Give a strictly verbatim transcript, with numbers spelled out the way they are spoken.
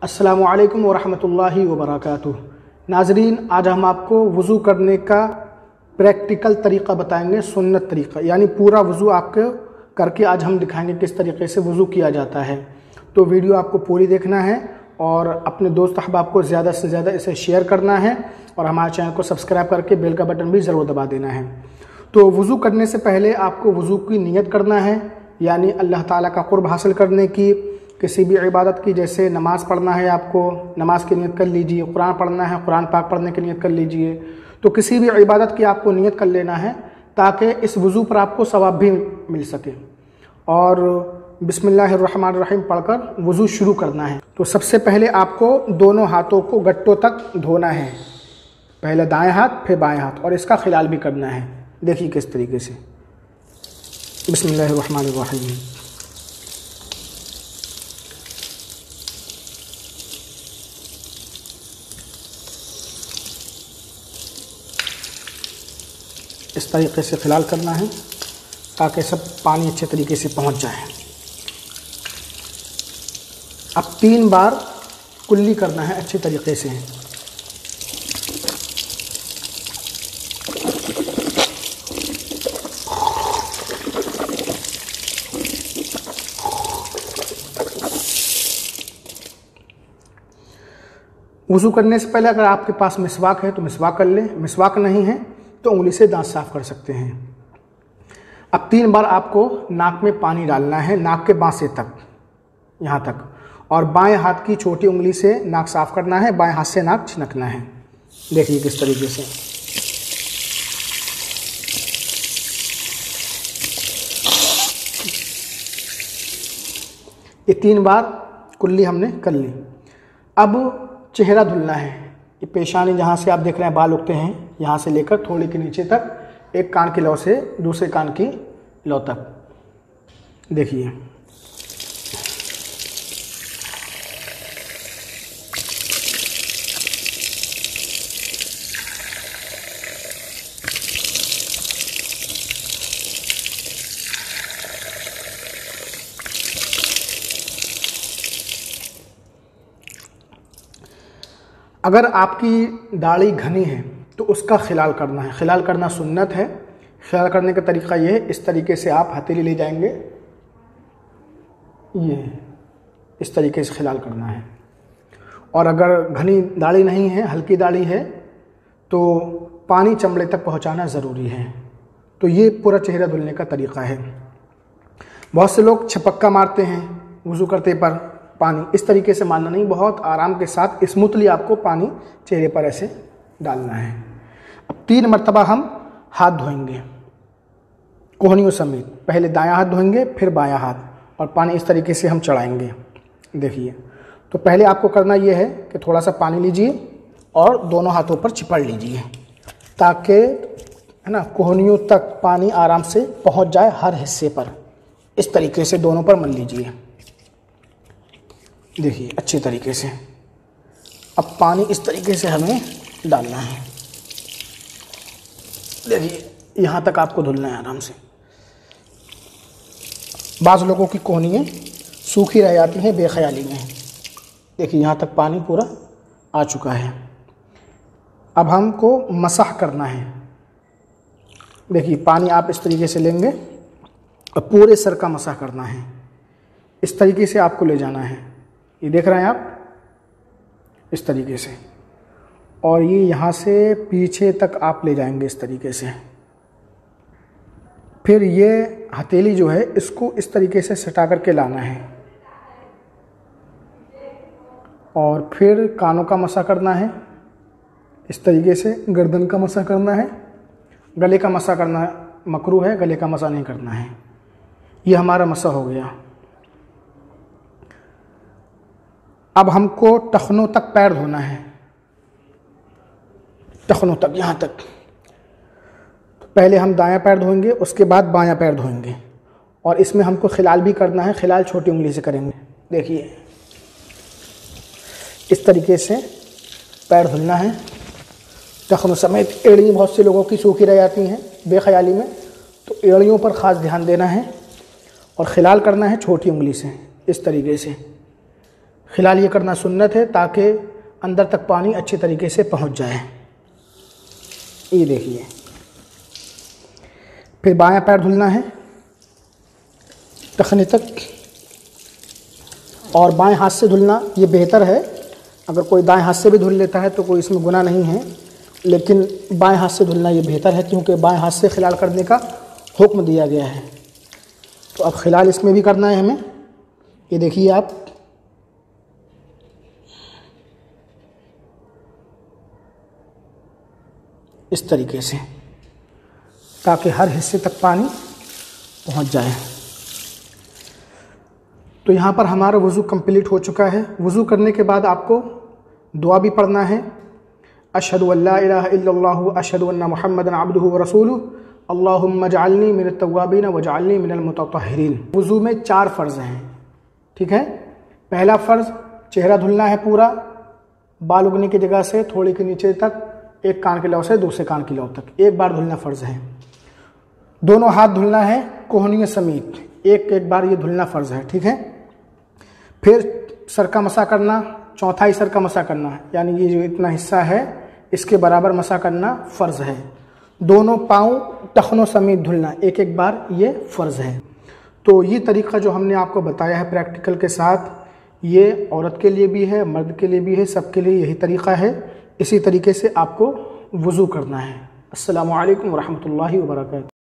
अस्सलामु अलैकुम वरहमतुल्लाहि वबरकातुह। नाजरीन, आज हम आपको वज़ू करने का प्रैक्टिकल तरीक़ा बताएंगे, सुन्नत तरीक़ा, यानी पूरा वज़ू आपको करके आज हम दिखाएंगे किस तरीके से वज़ू किया जाता है। तो वीडियो आपको पूरी देखना है और अपने दोस्त अहबाब को ज़्यादा से ज़्यादा इसे शेयर करना है और हमारे चैनल को सब्सक्राइब करके बेल का बटन भी ज़रूर दबा देना है। तो वज़ू करने से पहले आपको वज़ू की नियत करना है, यानी अल्लाह ताला का क़ुर्ब हासिल करने की। किसी भी इबादत की, जैसे नमाज़ पढ़ना है आपको, नमाज की नियत कर लीजिए। कुरान पढ़ना है, कुरान पाक पढ़ने की नियत कर लीजिए। तो किसी भी इबादत की आपको नियत कर लेना है ताकि इस वज़ू पर आपको सवाब भी मिल सके। और बिस्मिल्लाहिर्रहमानिर्रहीम पढ़कर वज़ू शुरू करना है। तो सबसे पहले आपको दोनों हाथों को गट्टों तक धोना है, पहले दाएँ हाथ फिर बाएँ हाथ, और इसका ख़िलाल भी करना है। देखिए किस तरीके से। बिस्मिल्लाहिर्रहमानिर्रहीम। इस तरीके से ख़िलाल करना है ताकि सब पानी अच्छे तरीके से पहुंच जाए। अब तीन बार कुल्ली करना है अच्छे तरीके से। वज़ू करने से पहले अगर आपके पास मिसवाक है तो मिसवाक कर लें, मिसवाक नहीं है तो उंगली से दांत साफ़ कर सकते हैं। अब तीन बार आपको नाक में पानी डालना है, नाक के बांसे तक, यहाँ तक, और बाएं हाथ की छोटी उंगली से नाक साफ़ करना है, बाएं हाथ से नाक छिनकना है। देखिए किस तरीके से। ये तीन बार कुल्ली हमने कर ली। अब चेहरा धुलना है। ये पेशानी जहाँ से आप देख रहे हैं बाल उगते हैं, यहाँ से लेकर थोड़े के नीचे तक, एक कान की लौ से दूसरे कान की लौ तक। देखिए अगर आपकी दाढ़ी घनी है तो उसका ख़िलाल करना है। ख़िलाल करना सुन्नत है। ख़िलाल करने का तरीक़ा ये है, इस तरीके से आप हथेली ले जाएंगे, ये इस तरीके से ख़िलाल करना है। और अगर घनी दाढ़ी नहीं है, हल्की दाढ़ी है, तो पानी चमड़े तक पहुंचाना ज़रूरी है। तो ये पूरा चेहरा धुलने का तरीक़ा है। बहुत से लोग छपक्का मारते हैं वज़ू करते पर पानी, इस तरीके से मारना नहीं, बहुत आराम के साथ स्मूथली आपको पानी चेहरे पर ऐसे डालना है। अब तीन मरतबा हम हाथ धोएंगे कोहनियों समेत। पहले दायां हाथ धोएंगे फिर बायां हाथ, और पानी इस तरीके से हम चढ़ाएंगे। देखिए, तो पहले आपको करना ये है कि थोड़ा सा पानी लीजिए और दोनों हाथों पर चिपड़ लीजिए ताकि, है ना, कोहनियों तक पानी आराम से पहुंच जाए हर हिस्से पर। इस तरीके से दोनों पर मल लीजिए। देखिए अच्छे तरीके से। अब पानी इस तरीके से हमें डालना है। देखिए यहाँ तक आपको धुलना है आराम से। बाज़ लोगों की कोहनियाँ सूखी रह जाती हैं बेख्याली में। देखिए यहाँ तक पानी पूरा आ चुका है। अब हमको मसाह करना है। देखिए पानी आप इस तरीके से लेंगे और पूरे सर का मसाह करना है। इस तरीके से आपको ले जाना है। ये देख रहे हैं आप, इस तरीके से, और ये यहाँ से पीछे तक आप ले जाएंगे इस तरीके से। फिर ये हथेली जो है इसको इस तरीके से सटा करके लाना है, और फिर कानों का मसा करना है इस तरीके से। गर्दन का मसा करना है। गले का मसा करना मकरूह है, गले का मसा नहीं करना है। ये हमारा मसा हो गया। अब हमको टखनों तक पैर धोना है, टखनों तक, यहाँ तक। तो पहले हम दायां पैर धोएंगे, उसके बाद बायां पैर धोएंगे, और इसमें हमको ख़िलाल भी करना है। ख़िलाल छोटी उंगली से करेंगे। देखिए इस तरीके से पैर धुलना है टखनों समेत। एड़ियाँ बहुत से लोगों की सूखी रह जाती हैं बेख्याली में, तो एड़ियों पर ख़ास ध्यान देना है और ख़िलाल करना है छोटी उंगली से। इस तरीके से खिलाल ये करना सुन्नत है ताकि अंदर तक पानी अच्छे तरीके से पहुंच जाए। ये देखिए। फिर बायां पैर धुलना है टखने तक, और बाएं हाथ से धुलना ये बेहतर है। अगर कोई दाएं हाथ से भी धुल लेता है तो कोई इसमें गुनाह नहीं है, लेकिन बाएं हाथ से धुलना ये बेहतर है क्योंकि बाएं हाथ से खिलाल करने का हुक्म दिया गया है। तो अब खिलाल इसमें भी करना है हमें। ये देखिए आप, इस तरीके से, ताकि हर हिस्से तक पानी पहुंच जाए। तो यहाँ पर हमारा वज़ू कंप्लीट हो चुका है। वज़ू करने के बाद आपको दुआ भी पढ़ना है। अशहदु अल्ला इलाहा इल्लल्लाहु अशहदु अन्ना मुहम्मदन अब्दुहु व रसूलुहु अल्लाहुम्मा जअलनी मिनत तव्वाबीन व जअलनी मिनल मुतत्तहिरीन। वज़ू में चार फ़र्ज़ हैं, ठीक है। पहला फ़र्ज़ चेहरा धुलना है पूरा, बाल उगने की जगह से थोड़ी के नीचे तक, एक कान के लौ से दूसरे कान की लौ तक एक बार धुलना फ़र्ज़ है। दोनों हाथ धुलना है कोहनी समेत, एक एक बार ये धुलना फ़र्ज़ है, ठीक है। फिर सर का मसा करना, चौथाई सर का मसा करना है, यानी ये जो इतना हिस्सा है इसके बराबर मसा करना फ़र्ज़ है। दोनों पाँव टखनों समेत धुलना एक एक बार, ये फ़र्ज़ है। तो ये तरीक़ा जो हमने आपको बताया है प्रैक्टिकल के साथ, ये औरत के लिए भी है, मर्द के लिए भी है, सबके लिए यही तरीक़ा है। इसी तरीके से आपको वज़ू करना है। अस्सलामु अलैकुम व रहमतुल्लाहि व बरकातहू।